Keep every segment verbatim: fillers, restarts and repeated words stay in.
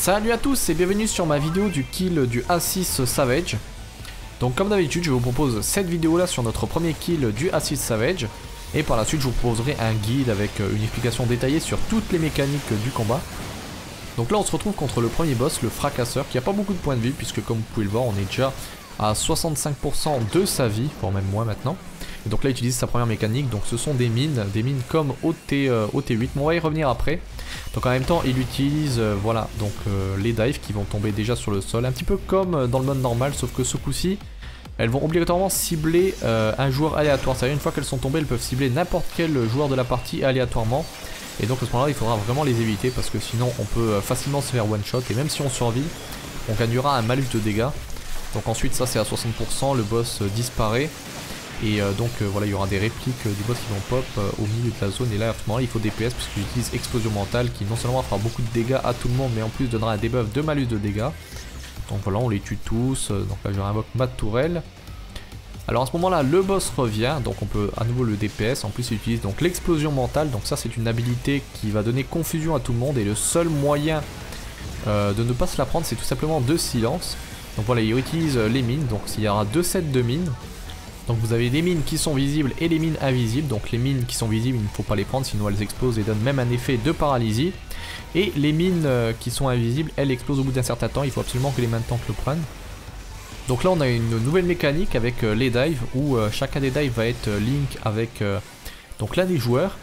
Salut à tous et bienvenue sur ma vidéo du kill du A six Savage. Donc comme d'habitude je vous propose cette vidéo là sur notre premier kill du A six Savage. Et par la suite je vous proposerai un guide avec une explication détaillée sur toutes les mécaniques du combat. Donc là on se retrouve contre le premier boss, le fracasseur, qui a pas beaucoup de points de vie puisque comme vous pouvez le voir on est déjà à soixante-cinq pour cent de sa vie, voire même moins maintenant. Et donc là il utilise sa première mécanique, donc ce sont des mines, des mines comme au, T, euh, au T huit, mais on va y revenir après. Donc en même temps il utilise euh, voilà donc euh, les dives qui vont tomber déjà sur le sol, un petit peu comme dans le mode normal, sauf que ce coup-ci elles vont obligatoirement cibler euh, un joueur aléatoire. C'est-à-dire une fois qu'elles sont tombées elles peuvent cibler n'importe quel joueur de la partie aléatoirement. Et donc à ce moment-là il faudra vraiment les éviter parce que sinon on peut facilement se faire one shot et même si on survit on gagnera un malus de dégâts. Donc ensuite ça c'est à soixante pour cent, le boss euh, disparaît. Et euh, donc euh, voilà, il y aura des répliques euh, du boss qui vont pop euh, au milieu de la zone. Et là à ce moment-là il faut D P S parce qu'il utilise explosion mentale qui non seulement fera beaucoup de dégâts à tout le monde, mais en plus donnera un debuff de malus de dégâts. Donc voilà, on les tue tous. euh, Donc là je réinvoque ma tourelle. Alors à ce moment-là le boss revient, donc on peut à nouveau le D P S. En plus il utilise donc l'explosion mentale. Donc ça c'est une habilité qui va donner confusion à tout le monde. Et le seul moyen euh, de ne pas se la prendre c'est tout simplement de silence. Donc voilà, il utilise les mines. Donc il y aura deux sets de mines. Donc vous avez les mines qui sont visibles et les mines invisibles. Donc les mines qui sont visibles il ne faut pas les prendre sinon elles explosent et donnent même un effet de paralysie. Et les mines qui sont invisibles elles explosent au bout d'un certain temps, il faut absolument que les mains de tank le prennent. Donc là on a une nouvelle mécanique avec les dives où chacun des dives va être link avec donc l'un des joueurs.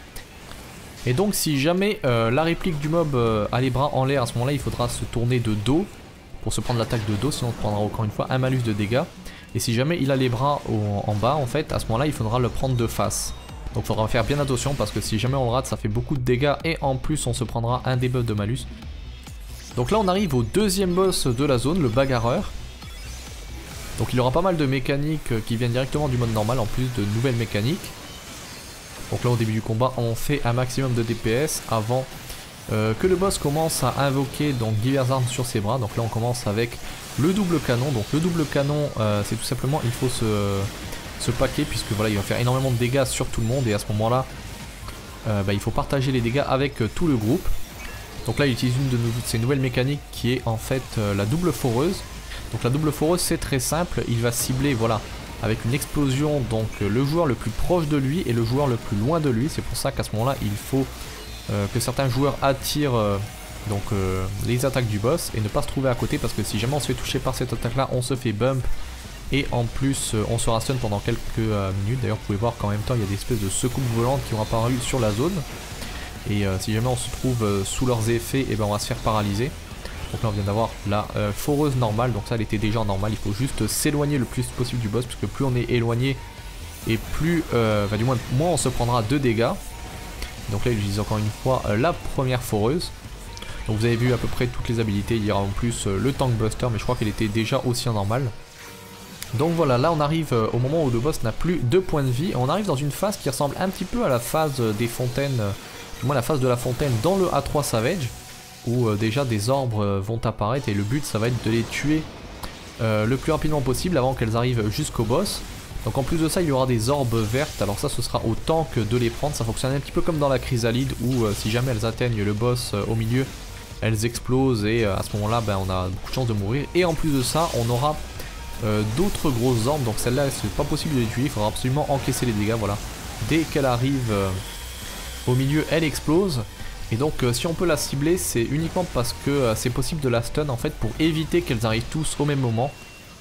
Et donc si jamais euh, la réplique du mob euh, a les bras en l'air, à ce moment là il faudra se tourner de dos pour se prendre l'attaque de dos, sinon on prendra encore une fois un malus de dégâts. Et si jamais il a les bras au, en bas en fait, à ce moment là il faudra le prendre de face. Donc il faudra faire bien attention parce que si jamais on le rate ça fait beaucoup de dégâts et en plus on se prendra un debuff de malus. Donc là on arrive au deuxième boss de la zone, le bagarreur. Donc il aura pas mal de mécaniques qui viennent directement du mode normal en plus de nouvelles mécaniques. Donc là au début du combat on fait un maximum de D P S avant euh, que le boss commence à invoquer donc diverses armes sur ses bras. Donc là on commence avec le double canon. Donc le double canon euh, c'est tout simplement il faut se, se paquer puisque voilà il va faire énormément de dégâts sur tout le monde. Et à ce moment là euh, bah, il faut partager les dégâts avec euh, tout le groupe. Donc là il utilise une de, de ces nouvelles mécaniques qui est en fait euh, la double foreuse. Donc la double foreuse c'est très simple, il va cibler voilà avec une explosion donc euh, le joueur le plus proche de lui et le joueur le plus loin de lui. C'est pour ça qu'à ce moment là il faut euh, que certains joueurs attirent euh, donc euh, les attaques du boss et ne pas se trouver à côté parce que si jamais on se fait toucher par cette attaque là on se fait bump et en plus euh, on sera stun pendant quelques euh, minutes. D'ailleurs vous pouvez voir qu'en même temps il y a des espèces de secousses volantes qui ont apparu sur la zone et euh, si jamais on se trouve euh, sous leurs effets et ben on va se faire paralyser. Donc là on vient d'avoir la euh, foreuse normale, donc ça elle était déjà normale, il faut juste s'éloigner le plus possible du boss parce que plus on est éloigné et plus, euh, enfin du moins moins on se prendra de dégâts. Donc là il utilise encore une fois euh, la première foreuse. Donc vous avez vu à peu près toutes les habilités, il y aura en plus euh, le tank buster mais je crois qu'elle était déjà aussi en normal. Donc voilà, là on arrive euh, au moment où le boss n'a plus de points de vie. On arrive dans une phase qui ressemble un petit peu à la phase euh, des fontaines, euh, du moins la phase de la fontaine dans le A trois Savage, où euh, déjà des orbes euh, vont apparaître et le but ça va être de les tuer euh, le plus rapidement possible avant qu'elles arrivent jusqu'au boss. Donc en plus de ça il y aura des orbes vertes, alors ça ce sera au tank de les prendre, ça fonctionne un petit peu comme dans la chrysalide où euh, si jamais elles atteignent le boss euh, au milieu elles explosent et euh, à ce moment là ben, on a beaucoup de chances de mourir. Et en plus de ça on aura euh, d'autres grosses orbes, donc celle-là c'est pas possible de les tuer, il faudra absolument encaisser les dégâts. Voilà, dès qu'elle arrive euh, au milieu elle explose. Et donc euh, si on peut la cibler c'est uniquement parce que euh, c'est possible de la stun en fait pour éviter qu'elles arrivent tous au même moment.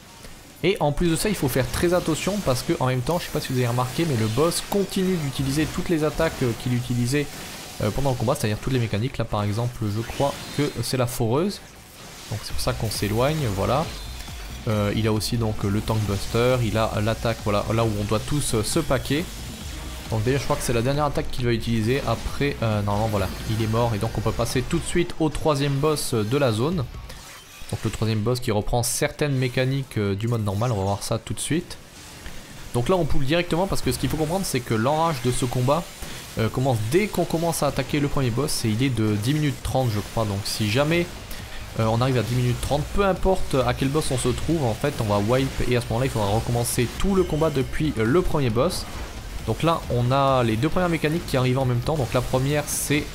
Et en plus de ça il faut faire très attention parce que en même temps je sais pas si vous avez remarqué mais le boss continue d'utiliser toutes les attaques euh, qu'il utilisait euh, pendant le combat, c'est à dire toutes les mécaniques. Là par exemple je crois que c'est la foreuse, donc c'est pour ça qu'on s'éloigne. Voilà, euh, il a aussi donc le tank buster, il a l'attaque voilà là où on doit tous euh, se paquer. Donc déjà je crois que c'est la dernière attaque qu'il va utiliser. Après euh, normalement voilà il est mort et donc on peut passer tout de suite au troisième boss de la zone. Donc le troisième boss qui reprend certaines mécaniques euh, du mode normal, on va voir ça tout de suite. Donc là on poule directement parce que ce qu'il faut comprendre c'est que l'enrage de ce combat euh, commence dès qu'on commence à attaquer le premier boss et il est de dix minutes trente je crois. Donc si jamais euh, on arrive à dix minutes trente, peu importe à quel boss on se trouve en fait on va wipe et à ce moment là il faudra recommencer tout le combat depuis euh, le premier boss. Donc là on a les deux premières mécaniques qui arrivent en même temps. Donc la première c'est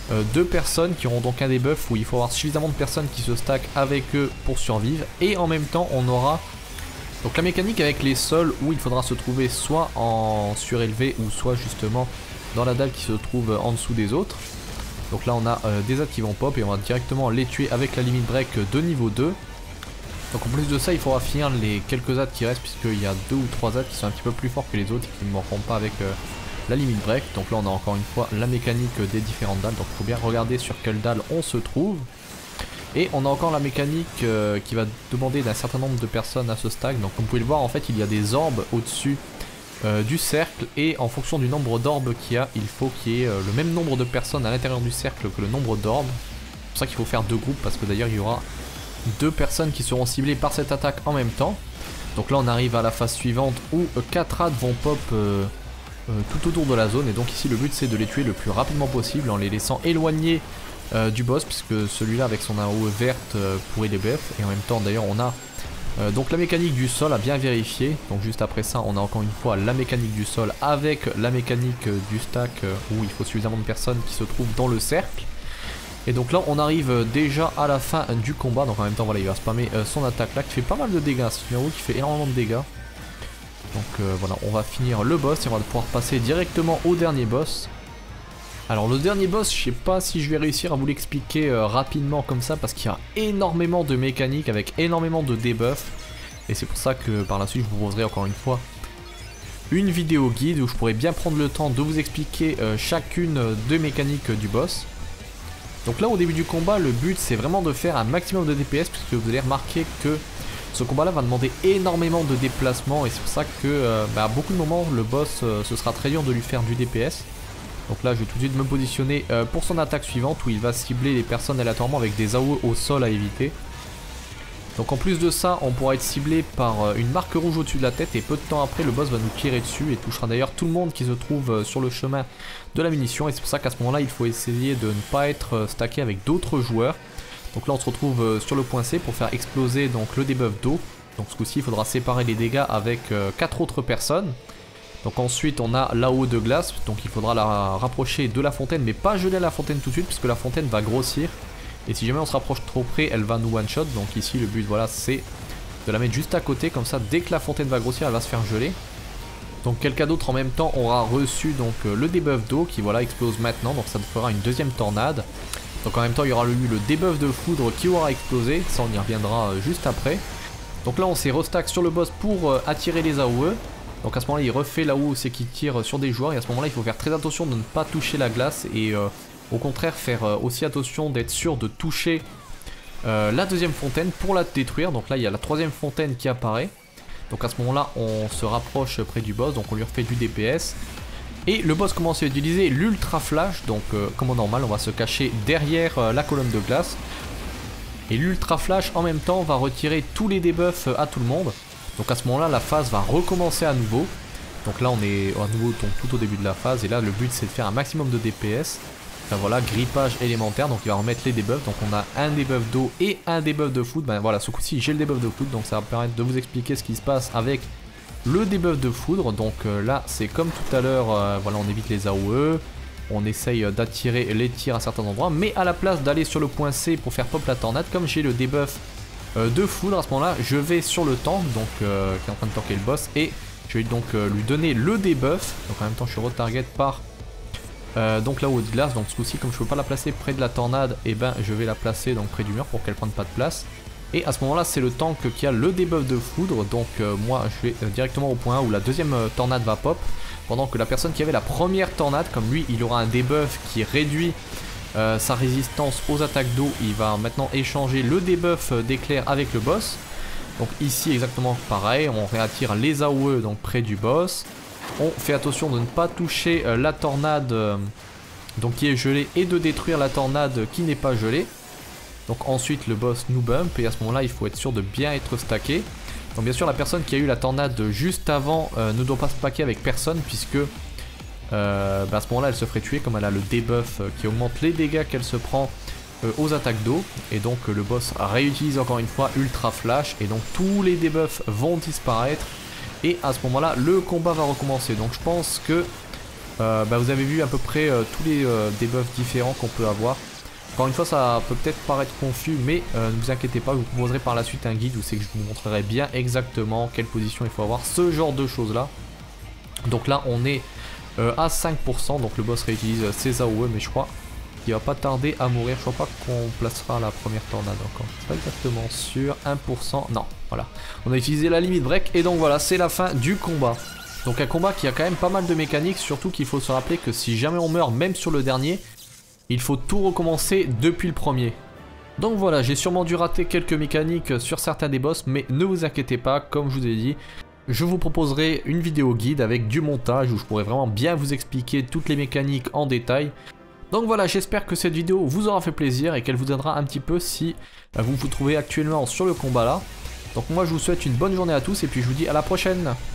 euh, deux personnes qui auront donc un debuff où il faut avoir suffisamment de personnes qui se stackent avec eux pour survivre. Et en même temps on aura donc la mécanique avec les sols où il faudra se trouver soit en surélevé ou soit justement dans la dalle qui se trouve en dessous des autres. Donc là on a euh, des adds qui vont pop et on va directement les tuer avec la limit break de niveau deux. Donc en plus de ça il faudra finir les quelques adds qui restent puisqu'il y a deux ou trois adds qui sont un petit peu plus forts que les autres et qui ne mourront pas avec euh, la limit break. Donc là on a encore une fois la mécanique des différentes dalles, donc il faut bien regarder sur quelle dalle on se trouve. Et on a encore la mécanique euh, qui va demander d'un certain nombre de personnes à ce stack. Donc comme vous pouvez le voir en fait il y a des orbes au-dessus euh, du cercle et en fonction du nombre d'orbes qu'il y a, il faut qu'il y ait euh, le même nombre de personnes à l'intérieur du cercle que le nombre d'orbes. C'est pour ça qu'il faut faire deux groupes parce que d'ailleurs il y aura deux personnes qui seront ciblées par cette attaque en même temps. Donc là on arrive à la phase suivante où euh, quatre adds vont pop euh, euh, tout autour de la zone et donc ici le but c'est de les tuer le plus rapidement possible en les laissant éloignés Euh, du boss puisque celui-là avec son A O E verte euh, pourrait les buff. Et en même temps d'ailleurs on a euh, donc la mécanique du sol à bien vérifier. Donc juste après ça on a encore une fois la mécanique du sol avec la mécanique euh, du stack euh, où il faut suffisamment de personnes qui se trouvent dans le cercle. Et donc là on arrive euh, déjà à la fin euh, du combat. Donc en même temps voilà il va spammer euh, son attaque là qui fait pas mal de dégâts. C'est une A O E qui fait énormément de dégâts. Donc euh, voilà on va finir le boss et on va pouvoir passer directement au dernier boss. Alors le dernier boss, je sais pas si je vais réussir à vous l'expliquer euh, rapidement comme ça parce qu'il y a énormément de mécaniques avec énormément de debuffs. Et c'est pour ça que par la suite je vous proposerai encore une fois une vidéo guide où je pourrais bien prendre le temps de vous expliquer euh, chacune des mécaniques du boss. Donc là au début du combat le but c'est vraiment de faire un maximum de D P S puisque vous allez remarquer que ce combat là va demander énormément de déplacements et c'est pour ça que euh, bah, à beaucoup de moments le boss euh, ce sera très dur de lui faire du D P S. Donc là je vais tout de suite me positionner euh, pour son attaque suivante où il va cibler les personnes aléatoirement avec des A O E au sol à éviter. Donc en plus de ça on pourra être ciblé par euh, une marque rouge au-dessus de la tête et peu de temps après le boss va nous tirer dessus et touchera d'ailleurs tout le monde qui se trouve euh, sur le chemin de la munition. Et c'est pour ça qu'à ce moment là il faut essayer de ne pas être euh, stacké avec d'autres joueurs. Donc là on se retrouve euh, sur le point C pour faire exploser donc, le debuff d'eau. Donc ce coup-ci il faudra séparer les dégâts avec euh, quatre autres personnes. Donc ensuite on a l'A O E de glace, donc il faudra la rapprocher de la fontaine mais pas geler la fontaine tout de suite puisque la fontaine va grossir. Et si jamais on se rapproche trop près elle va nous one shot. Donc ici le but voilà c'est de la mettre juste à côté comme ça dès que la fontaine va grossir elle va se faire geler. Donc quelqu'un d'autre en même temps aura reçu donc le debuff d'eau qui voilà explose maintenant, donc ça fera une deuxième tornade. Donc en même temps il y aura eu le debuff de foudre qui aura explosé, ça on y reviendra juste après. Donc là on s'est restack sur le boss pour attirer les A O E. Donc à ce moment là il refait là où c'est qu'il tire sur des joueurs et à ce moment là il faut faire très attention de ne pas toucher la glace et euh, au contraire faire euh, aussi attention d'être sûr de toucher euh, la deuxième fontaine pour la détruire. Donc là il y a la troisième fontaine qui apparaît. Donc à ce moment là on se rapproche près du boss, donc on lui refait du D P S. Et le boss commence à utiliser l'ultra flash, donc euh, comme en normal on va se cacher derrière euh, la colonne de glace. Et l'ultra flash en même temps va retirer tous les debuffs à tout le monde. Donc à ce moment là la phase va recommencer à nouveau. Donc là on est à nouveau donc, tout au début de la phase et là le but c'est de faire un maximum de D P S. Enfin voilà, grippage élémentaire, donc il va remettre les debuffs. Donc on a un debuff d'eau et un debuff de foot. Ben voilà, ce coup-ci j'ai le debuff de foot, donc ça va permettre de vous expliquer ce qui se passe avec le debuff de foudre. Donc euh, là c'est comme tout à l'heure, euh, voilà on évite les A O E. On essaye d'attirer les tirs à certains endroits, mais à la place d'aller sur le point C pour faire pop la tornade, comme j'ai le debuff euh, de foudre à ce moment là, je vais sur le tank, donc euh, qui est en train de tanker le boss, et je vais donc euh, lui donner le debuff. Donc en même temps je suis retarget par euh, donc là haut de glace, donc ce coup-ci comme je peux pas la placer près de la tornade, et ben je vais la placer donc près du mur pour qu'elle prenne pas de place. Et à ce moment là c'est le tank qui a le debuff de foudre, donc euh, moi je vais euh, directement au point où la deuxième euh, tornade va pop. Pendant que la personne qui avait la première tornade, comme lui il aura un debuff qui réduit euh, sa résistance aux attaques d'eau, il va maintenant échanger le debuff d'éclair avec le boss. Donc ici exactement pareil, on réattire les A O E donc près du boss. On fait attention de ne pas toucher euh, la tornade euh, donc qui est gelée et de détruire la tornade qui n'est pas gelée. Donc ensuite le boss nous bump et à ce moment là il faut être sûr de bien être stacké. Donc bien sûr la personne qui a eu la tornade juste avant euh, ne doit pas se packer avec personne puisque euh, bah à ce moment là elle se ferait tuer comme elle a le debuff euh, qui augmente les dégâts qu'elle se prend euh, aux attaques d'eau. Et donc euh, le boss réutilise encore une fois ultra flash et donc tous les debuffs vont disparaître et à ce moment là le combat va recommencer. Donc je pense que euh, bah, vous avez vu à peu près euh, tous les euh, debuffs différents qu'on peut avoir. Encore une fois, ça peut peut-être paraître confus, mais euh, ne vous inquiétez pas, je vous proposerai par la suite un guide où c'est que je vous montrerai bien exactement quelle position il faut avoir, ce genre de choses là. Donc là on est euh, à cinq pour cent, donc le boss réutilise ses A O E, mais je crois qu'il va pas tarder à mourir. Je crois pas qu'on placera la première tornade encore, je suis pas exactement sûr. Un pour cent, non, voilà. On a utilisé la limite break et donc voilà, c'est la fin du combat. Donc un combat qui a quand même pas mal de mécaniques, surtout qu'il faut se rappeler que si jamais on meurt, même sur le dernier, il faut tout recommencer depuis le premier. Donc voilà, j'ai sûrement dû rater quelques mécaniques sur certains des boss, mais ne vous inquiétez pas, comme je vous ai dit, je vous proposerai une vidéo guide avec du montage où je pourrai vraiment bien vous expliquer toutes les mécaniques en détail. Donc voilà, j'espère que cette vidéo vous aura fait plaisir et qu'elle vous aidera un petit peu si vous vous trouvez actuellement sur le combat là. Donc moi je vous souhaite une bonne journée à tous et puis je vous dis à la prochaine.